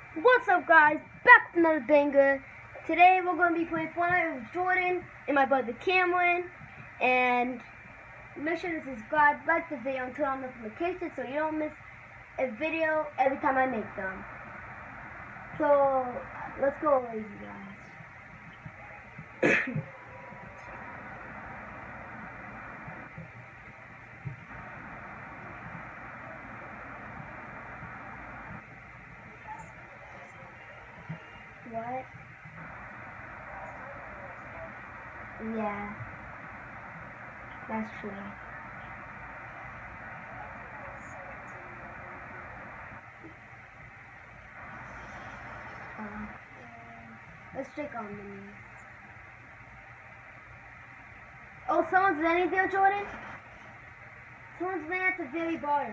What's up, guys? Back with another banger. Today we're going to be playing Fortnite with Jordan and my brother Cameron. And make sure to subscribe, like the video, and turn on notifications so you don't miss a video every time I make them. So let's go over these guys. What? Yeah, that's true. Let's check on them. Oh, someone's landing there, Jordan? Someone's landing at the very bottom.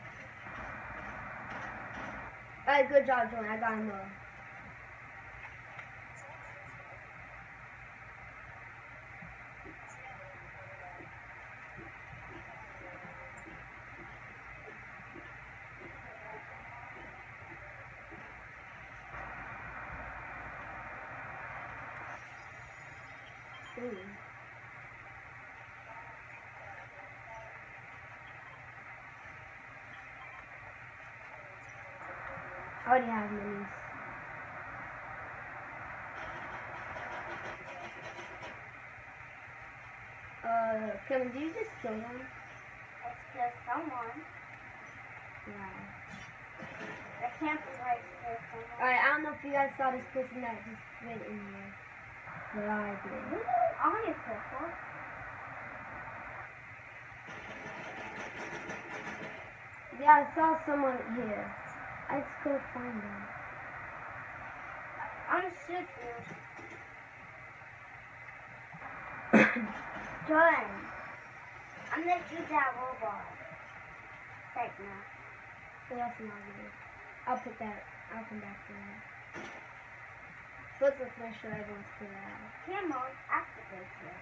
Alright, good job, Jordan. I got him though. Ooh. I already have minis. Kevin, did you just kill them? Let's kill someone. Yeah. I can't believe I killed someone. Alright, I don't know if you guys saw this person that just went in here. But I did. I want to kill someone. Yeah, I saw someone here. I just couldn't find them. I'm gonna shoot you. Jordan, I'm gonna shoot that robot. Right now. So that's not good. I'll put that. I'll come back to that. Let's just make sure everyone's clear out. Come on, activate it.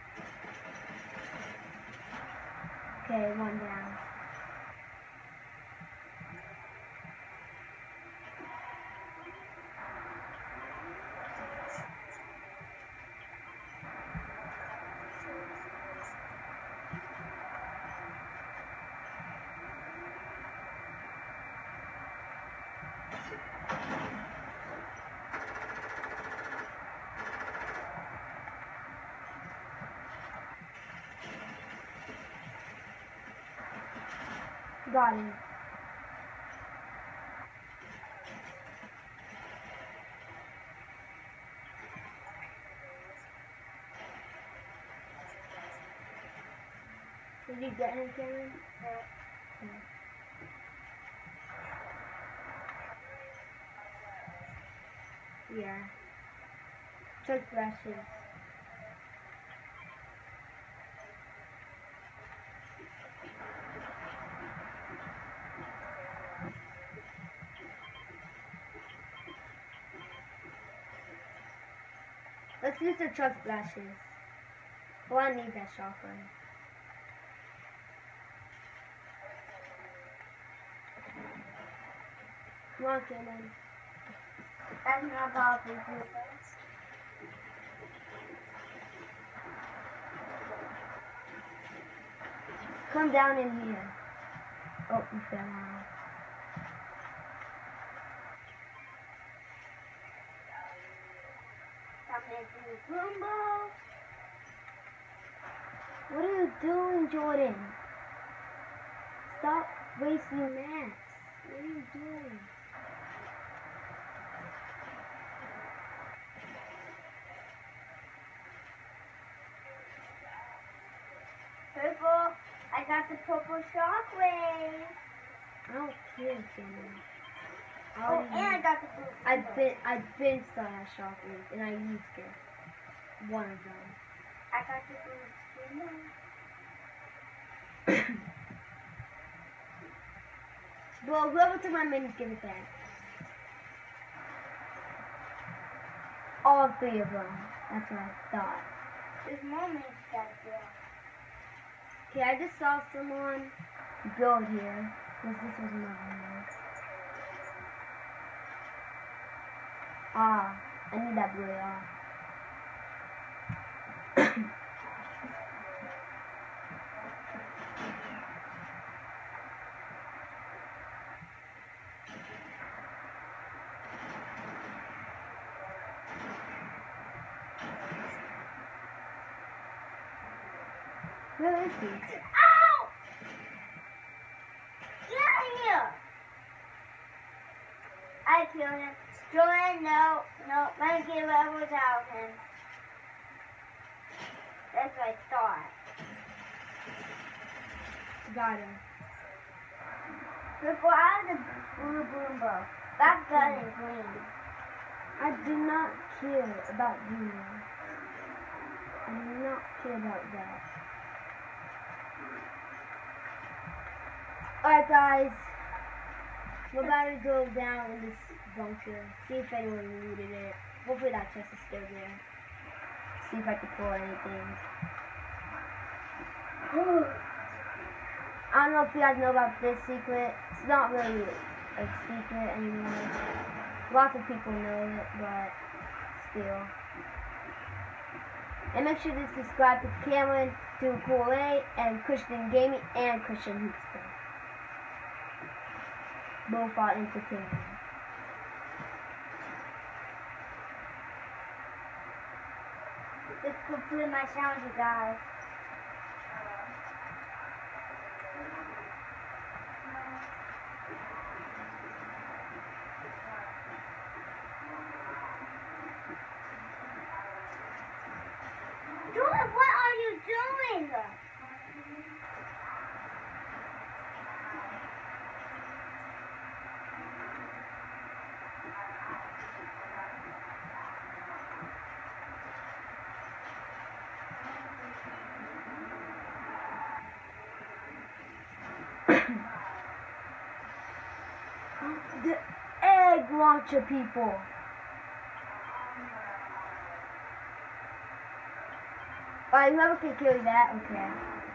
Okay, one down. Got him. Did you get him, Cameron? Yeah. Took flashes. Let's use the truck flashes. Oh, I need that shotgun. Come on, Cameron. That's not powerful. Come down in here. Oh, you fell out. I'm making a Roomba. What are you doing, Jordan? Stop wasting mats. What are you doing? Purple, I got the purple shockwave. I don't care, Cameron. Oh, and I got the blue. I've been saw that shockwave and I used it. One of them. I got the blue. Well, whoever took my minis, give it back. All three of them. That's what I thought. There's more minis out there. Okay, I just saw someone build here. Because this was another one. Ah, I need that blue off. Where is he? Ow! Get out of here! I killed him. Jordan, no. My kid was out him. That's what I thought. Got him. Before I had the blue boom bow. That gun is green. I do not care about you. I do not care about that. Alright guys, we're about to go down in this bunker, see if anyone looted it. Hopefully that chest is still there. See if I can pull anything. I don't know if you guys know about this secret. It's not really a secret anymore. Lots of people know it, but still. And make sure to subscribe to Cameron, to Cool A, and Christian Gaming, and Christian Hoopster. Both are entertaining. Let's complete my challenge, you guys. Jordan, what are you doing? The egg launcher people. Alright, whoever can kill that, okay.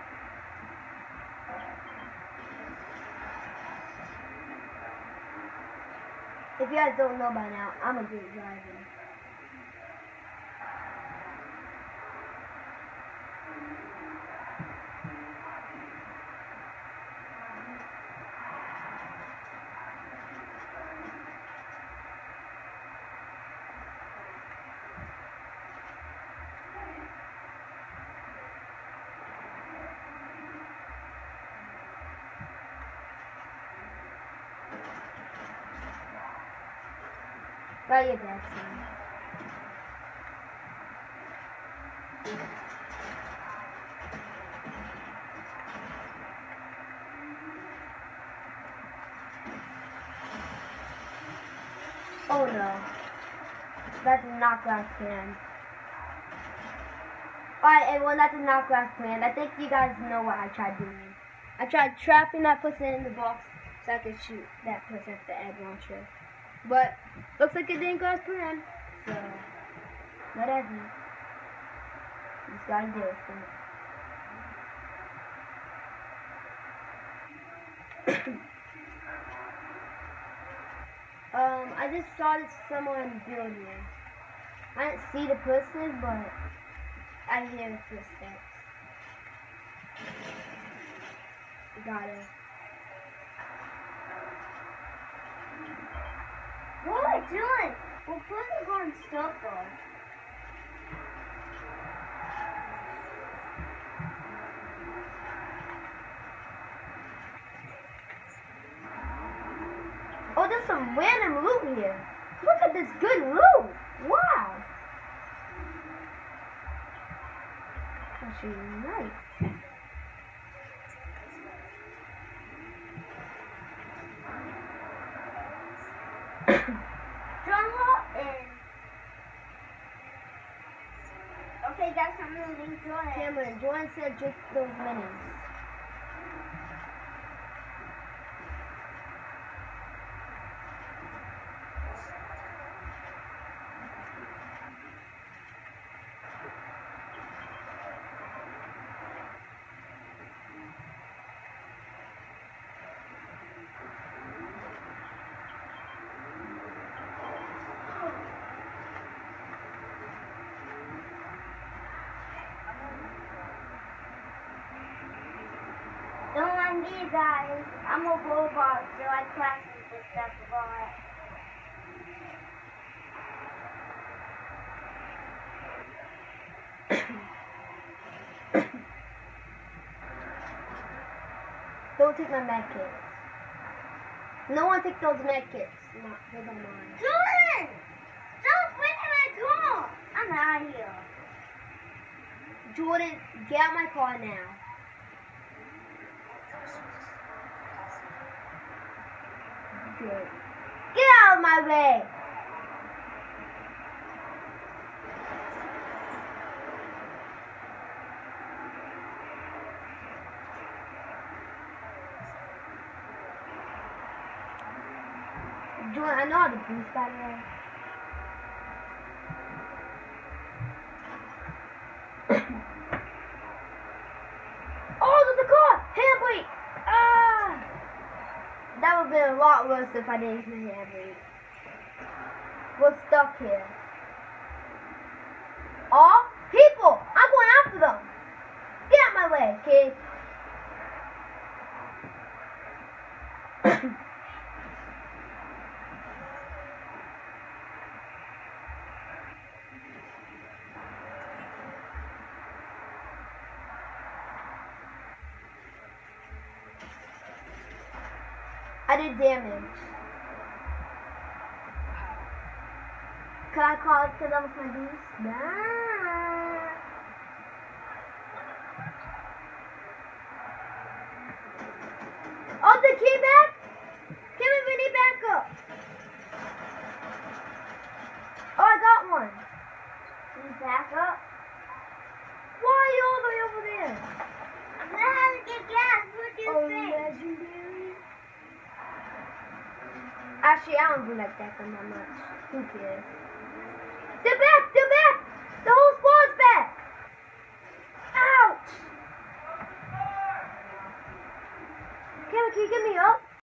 If you guys don't know by now, I'm a good driver. Right, your dad's son. Oh no. That's a knockback plan. Alright everyone, that's a knockback plan. I think you guys know what I tried doing. I tried trapping that person in the box so I could shoot that person with the egg launcher. But looks like it didn't go as planned. So whatever. You just gotta deal with it. I just saw this someone building. I didn't see the person, but I hear the footsteps. Got it. What are we doing? We're putting going circle. Oh, there's some random loot here. Look at this good loot. Wow. Actually, nice. John Hall in. Okay, guys, I'm gonna leave Jordan. Cameron, Jordan said drink those minis. me guys. I'm a robot, so I practice this stuff a lot. Don't take my med kits. No one take those med kits. No, they don't mind. Jordan! Stop winning my car! I'm out of here. Jordan, get out my car now. Good. Get out of my way! Jordan, I know how to boost, by the way. Oh, there's a car! Handbrake! Ah! That would have been a lot worse if I didn't use my handbrake. We're stuck here. Oh, people! I'm going after them! Get out of my way, kid! I did damage. Could I call it because that was my boost? Nah. Oh, the key back? Give me mini backup. Oh, I got one. You back up? Why are you all the way over there? I'm gonna have to get gas. What do you Oh, think? legendary. Actually, I don't do like that for that much. Who cares? They're back! They're back! The whole squad's back! Ouch! Can you get me up?